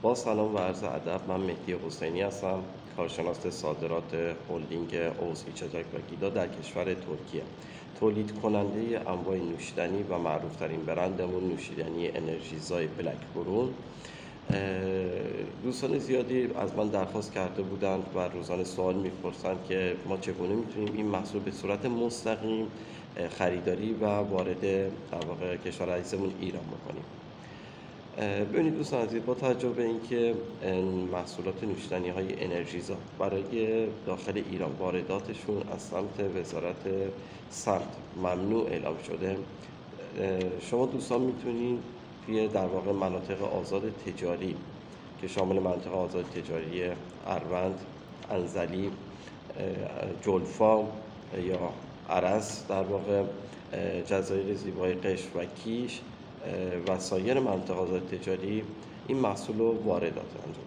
با سلام و عرض ادب، من مهدی حسینی هستم، کارشناس صادرات هلدینگ اوز ایچاجاک و گیدا در کشور ترکیه. تولید کننده انواع نوشیدنی و معروفترین برندمون نوشیدنی انرژیزای بلک برون. دوستان زیادی از من درخواست کرده بودند و روزانه سوال میپرسند که ما چگونه میتونیم این محصول به صورت مستقیم خریداری و وارد در واقع کشور عزیزمون ایران بکنیم. ببینید دوستان عزیز، با توجه به اینکه محصولات نوشیدنی های انرژیزا برای داخل ایران وارداتشون از سمت وزارت سمت ممنوع اعلام شده، شما دوستان میتونید توی در واقع مناطق آزاد تجاری که شامل مناطق آزاد تجاری اروند، انزلی، جلفا یا عرس، در واقع جزایر زیبای قشم و کیش و سایر مناطق آزاد تجاری این محصول رو واردات انجام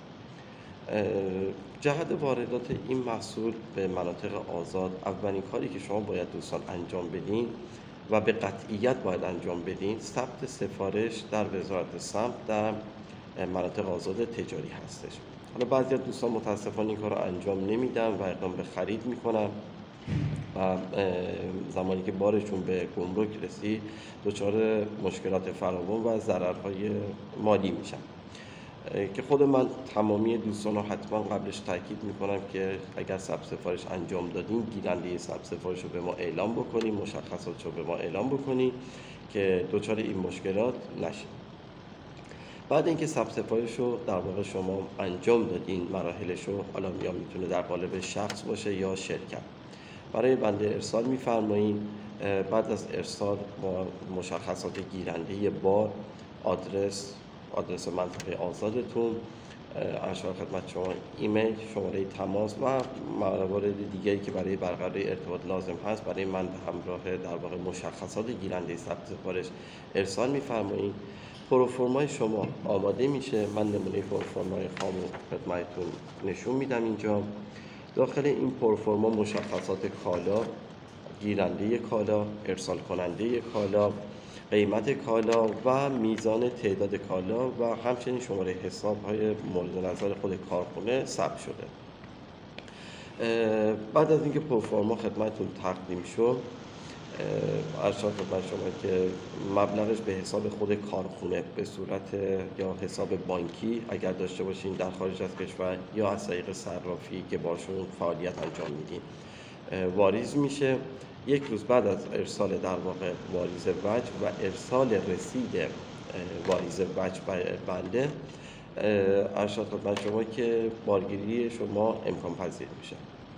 بدید. جهت واردات این محصول به مناطق آزاد، اولین کاری که شما باید دوستان انجام بدین و به قطعیت باید انجام بدین، ثبت سفارش در وزارت سمت در مناطق آزاد تجاری هستش. حالا بعضی از دوستان متاسفانه این کار رو انجام نمیدن و اقدام به خرید میکنن و زمانی که بارشون به گمرک رسید دچار مشکلات فراوان و ضررهای مالی میشن، که خود من تمامی دوستان رو حتما قبلش تاکید میکنم که اگر ثبت سفارش انجام دادین، گیرنده ثبت سفارش رو به ما اعلام بکنین، مشخصات رو به ما اعلام بکنین که دچار این مشکلات نشین. بعد اینکه ثبت سفارش رو در واقع شما انجام دادین، مراحلش رو، حالا میتونه در قالب شخص باشه یا شرکت، برای بنده ارسال می‌فرمایید. بعد از ارسال با مشخصات گیرنده بار، آدرس منطقه آزادتون، ارشاد خدمت شما ایمیل، شماره تماس و موارد دیگری که برای برقراری ارتباط لازم هست برای من به همراه در واقع مشخصات گیرنده ثبت سفارش ارسال می‌فرمایید. پروفرمای شما آماده میشه. من نمونه پروفرمای خام خدمتتون نشون میدم اینجا. داخل این پروفرما مشخصات کالا، گیرنده کالا، ارسال کننده کالا، قیمت کالا و میزان تعداد کالا و همچنین شماره حساب‌های مورد نظر خود کارخانه ثبت شده. بعد از اینکه پروفرما خدمتتون تقدیم شد، ارشاد خدمت شما که مبلغش به حساب خود کارخونه به صورت یا حساب بانکی اگر داشته باشین در خارج از کشور یا از طریق صرافی که باشون فعالیت انجام میدین واریز میشه. یک روز بعد از ارسال در واقع واریز وجه و ارسال رسید واریز وجه بنده، ارشاد خدمت شما که بارگیری شما امکان پذیر میشه.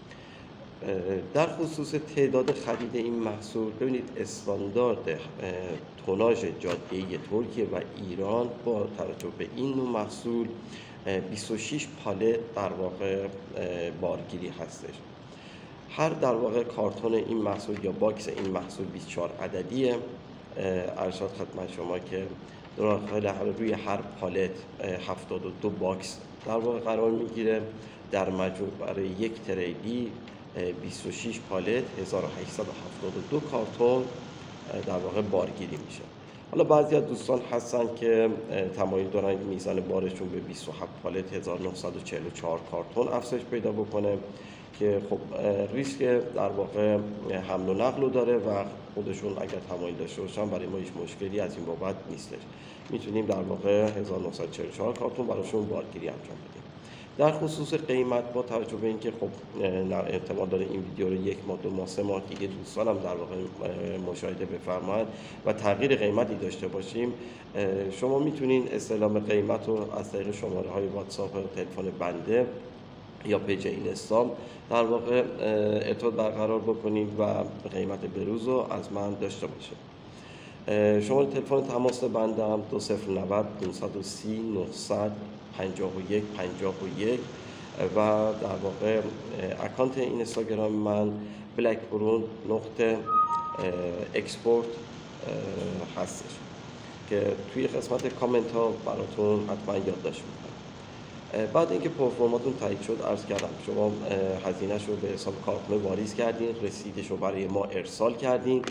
در خصوص تعداد خرید این محصول، ببینید استاندارد توناژ جاده‌ای ترکیه و ایران با توجه به این نوع محصول 26 پالت در واقع بارگیری هستش. هر در واقع کارتون این محصول یا باکس این محصول 24 عددیه. ارشاد خدمت شما که داخل روی هر پالت 72 باکس در واقع قرار میگیره. در مجموع برای یک تریلی 26 پالت 1872 کارتون در واقع بارگیری میشه. حالا بعضی از دوستان هستن که تمایل دارن میزان بارشون به 27 پالت 1944 کارتون افزایش پیدا بکنه که خب ریسک در واقع حمل و نقل رو داره و خودشون اگر تمایل داشته باشن برای ما هیچ مشکلی از این بابت نیستش. میتونیم در واقع 1944 کارتون براشون بارگیری انجام بدیم. در خصوص قیمت، با توجه به اینکه خب احتمال داره این ویدیو رو 1 ماه 2 ماه 3 ماه دیگه دوستانم در واقع مشاهده بفرمایند و تغییر قیمتی داشته باشیم، شما میتونین استعلام قیمت رو از طریق شماره های واتساپ و تلفن بنده یا پیج اینستام در واقع ارتباط برقرار بکنید و قیمت بروز رو از من داشته باشید. شماره تلفن تماس بندم 2090 530 900 51 51 و در واقع اکانت اینستاگرام من بلک برون نقطه اکسپورت هستش که توی قسمت کامنت ها براتون حتما یادداشت میکنم. بعد اینکه پرفورماتون تایید شد، عرض کردم شما هزینه‌اش رو به حساب کارخونه واریز کردین، رسیدش رو برای ما ارسال کردین.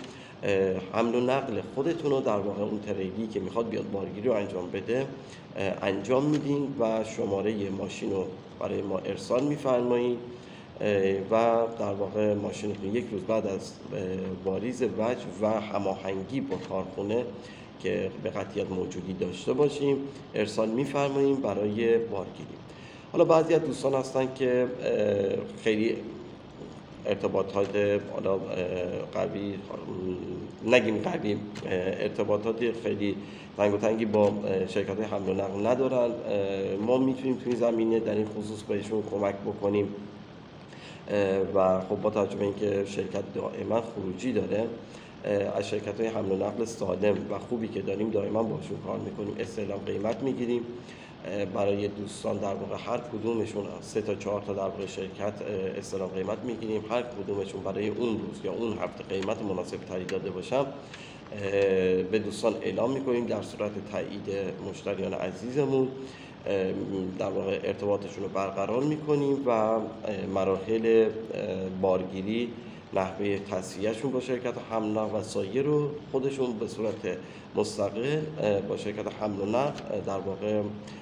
حمل و نقل خودتون رو در واقع اون تریلی که میخواد بیاد بارگیری رو انجام بده انجام میدین و شماره ماشین رو برای ما ارسال میفرمایید و در واقع ماشینتون یک روز بعد از واریز وجه و هماهنگی با کارخونه که به قطعیت موجودی داشته باشیم ارسال میفرماییم برای بارگیری. حالا بعضی از دوستان هستن که خیلی ارتباطات قوی نگیم قوی ارتباطات خیلی تنگ و تنگی با شرکت های حمل و نقل ندارن. ما میتونیم توی زمینه در این خصوص بهشون کمک بکنیم و خب با توجه به اینکه شرکت دائما خروجی داره از شرکت های حمل و نقل سالم و خوبی که داریم دائما باشون کار میکنیم، استعلام قیمت میگیریم برای دوستان. در واقع هر کدومشون 3 تا 4 تا در واقع شرکت استعلام قیمت میگیریم، هر کدومشون برای اون روز یا اون هفته قیمت مناسب تری داده باشم به دوستان اعلام میکنیم. در صورت تایید مشتریان عزیزمون در واقع ارتباطشون رو برقرار میکنیم و مراحل بارگیری، نحوه تصفیه‌شون با شرکت حمل و نقل و سایر رو خودشون به صورت مستقل با شرکت حمل و نقل در واقع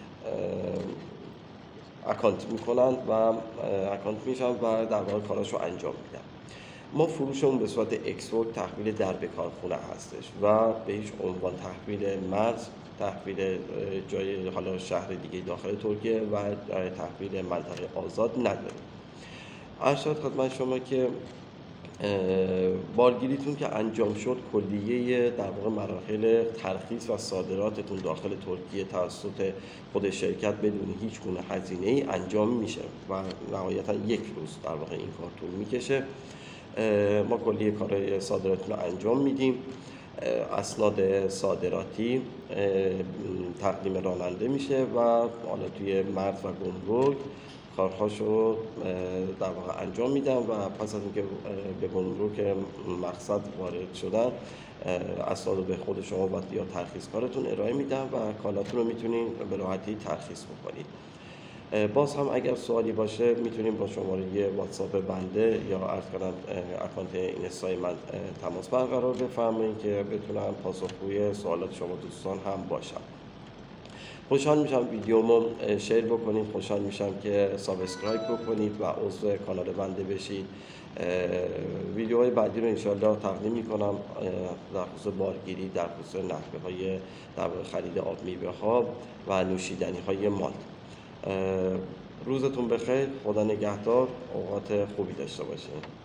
اکانت میکنن و اکانت میشن و در واقع کاراشو انجام میدن. ما فروشمون به صورت اکسپورت تحویل در به کارخونه هستش و به هیچ عنوان تحویل مرز، تحویل جای حالا شهر دیگه داخل ترکیه و تحویل منطقه آزاد نداریم. عرض شد خدمت شما که بارگیریتون که انجام شد کلیه در واقع مراحل ترخیص و صادراتتون داخل ترکیه توسط خود شرکت بدون هیچ گونه هزینه‌ای انجام میشه و نهایتا یک روز در واقع این کار طول میکشه. ما کلیه کارهای صادراتتون رو انجام میدیم. اسناد صادراتی تقدیم راننده میشه و حالا توی مرز و گمرک کارهاشو در واقع انجام میدن و پس از اینکه به گمرک مقصد وارد شدن اسناد رو به خود شما و یا ترخیص کارتون ارائه میدن و کالاتون رو میتونین به راحتی ترخیص بکنید. باز هم اگر سوالی باشه میتونیم با شماره واتساپ بنده یا عرض کردم اکانت اینستای من تماس برقرار بفرمایید که بتونم پاسخگوی سوالات شما دوستان هم باشم. خوشحال میشم ویدیومو شیر بکنید، خوشحال میشم که سابسکرایب بکنید و عضو کانال بنده بشید. ویدیوهای بعدی رو انشالله تقدیم میکنم در خصوص بارگیری، در خصوص نحوه‌های در خرید آب میوه ها و نوشیدنی های مالت. روزتون بخیر، خدا نگهدار، اوقات خوبی داشته باشید.